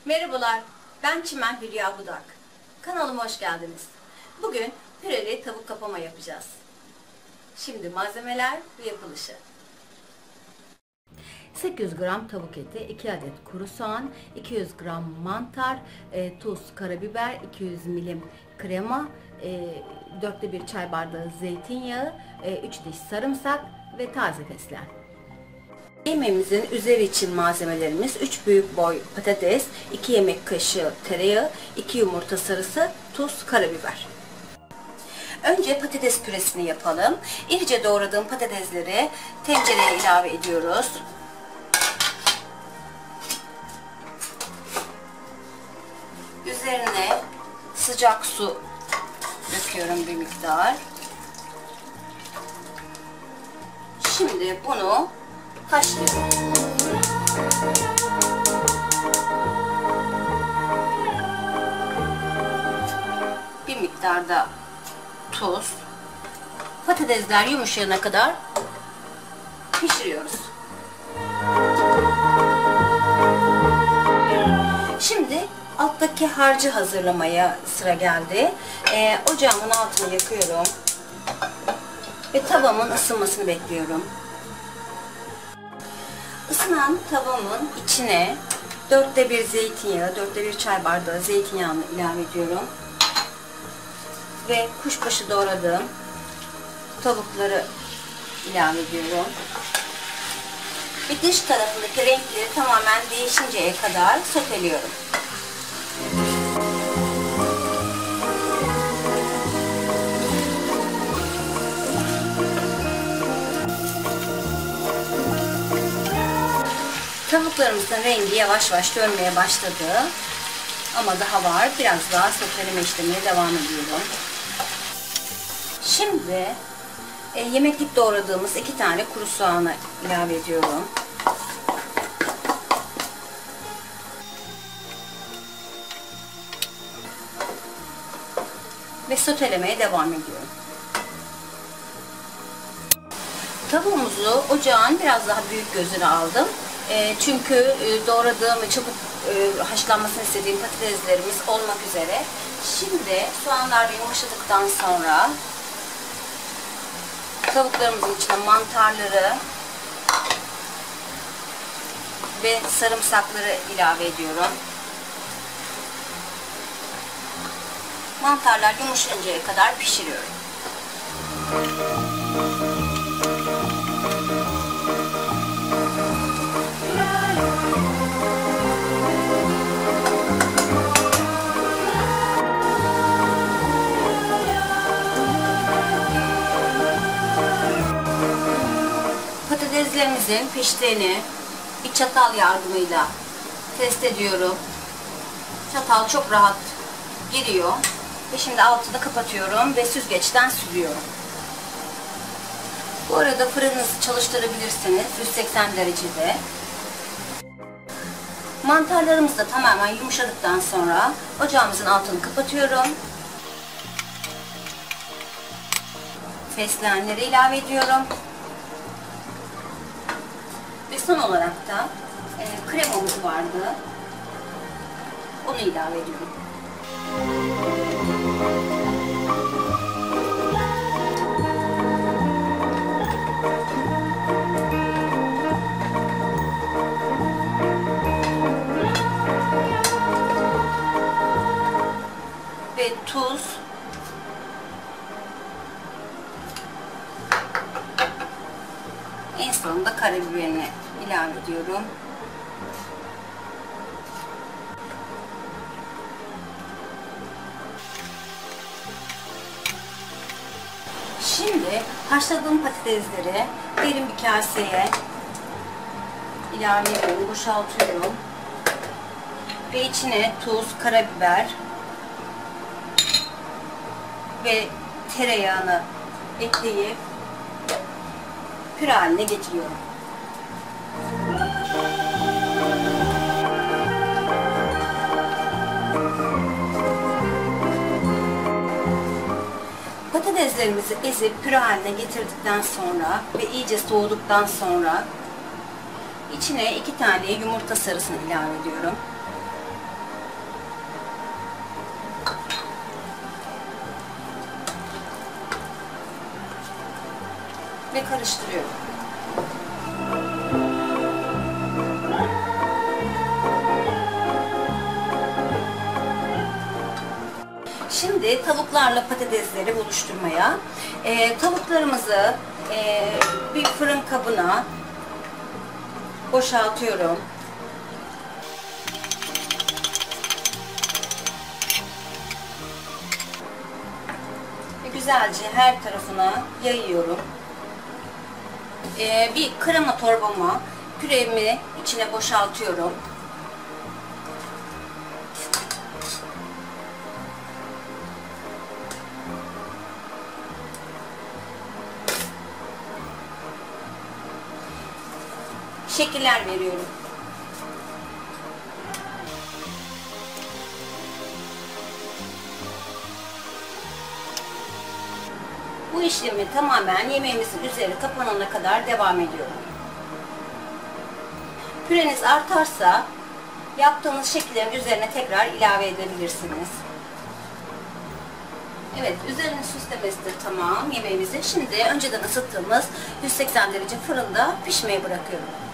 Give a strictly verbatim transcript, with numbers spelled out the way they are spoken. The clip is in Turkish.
Merhabalar, ben Çimen Hülya Budak. Kanalıma hoş geldiniz. Bugün püreli tavuk kapama yapacağız. Şimdi malzemeler ve yapılışı. sekiz yüz gram tavuk eti, iki adet kuru soğan, iki yüz gram mantar, e, tuz, karabiber, iki yüz milim krema, e, dörtte bir çay bardağı zeytinyağı, e, üç diş sarımsak ve taze fesleğen. Yemeğimizin üzeri için malzemelerimiz üç büyük boy patates, iki yemek kaşığı tereyağı, iki yumurta sarısı, tuz, karabiber. Önce patates püresini yapalım. İrice doğradığım patatesleri tencereye ilave ediyoruz. Üzerine sıcak su döküyorum bir miktar. Şimdi bunu haşlıyorum. Bir miktar da tuz. Patatesler yumuşayana kadar pişiriyoruz. Şimdi alttaki harcı hazırlamaya sıra geldi. Ee, ocağımın altını yakıyorum ve tavamın ısınmasını bekliyorum. Isınan tavamın içine dörtte bir zeytinyağı, dörtte bir çay bardağı zeytinyağını ilave ediyorum. Ve kuşbaşı doğradığım tavukları ilave ediyorum. Ve dış tarafındaki renkleri tamamen değişinceye kadar soteliyorum. Tavuklarımızın rengi yavaş yavaş dönmeye başladı. Ama daha var. Biraz daha soteleme işlemine devam ediyorum. Şimdi e, yemeklik doğradığımız iki tane kuru soğanı ilave ediyorum. Ve sotelemeye devam ediyorum. Tavuğumuzu ocağın biraz daha büyük gözüne aldım. E, çünkü e, doğradığım çabuk e, haşlanmasını istediğim patateslerimiz olmak üzere. Şimdi soğanlar yumuşadıktan sonra tavuklarımızın içine mantarları ve sarımsakları ilave ediyorum. Mantarlar yumuşayıncaya kadar pişiriyorum. Patateslerimizin piştiğini bir çatal yardımıyla test ediyorum. Çatal çok rahat giriyor. Ve şimdi altını kapatıyorum ve süzgeçten süzüyorum. Bu arada fırınınızı çalıştırabilirsiniz yüz seksen derecede. Mantarlarımız da tamamen yumuşadıktan sonra ocağımızın altını kapatıyorum. Fesleğenleri ilave ediyorum. Ve son olarak da e, kremamız vardı. Onu ilave ediyorum. Ve tuz. En sonunda karabiberini ilave ediyorum. Şimdi haşladığım patatesleri derin bir kaseye ilave ediyorum, boşaltıyorum. Ve içine tuz, karabiber ve tereyağını ekleyip püre haline getiriyorum. Patateslerimizi ezip püre haline getirdikten sonra ve iyice soğuduktan sonra içine iki tane yumurta sarısını ilave ediyorum. ve karıştırıyorum. Şimdi tavuklarla patatesleri buluşturmaya, e, tavuklarımızı e, bir fırın kabına boşaltıyorum. Ve güzelce her tarafına yayıyorum. E, bir krema torbama püremi içine boşaltıyorum. Şekiller veriyorum. Bu işlemi tamamen yemeğimizin üzeri kapanana kadar devam ediyorum. Püreniz artarsa yaptığınız şekillerin üzerine tekrar ilave edebilirsiniz. Evet, üzerinin süslemesi de tamam yemeğimizin. Şimdi önceden ısıttığımız yüz seksen derece fırında pişmeye bırakıyorum.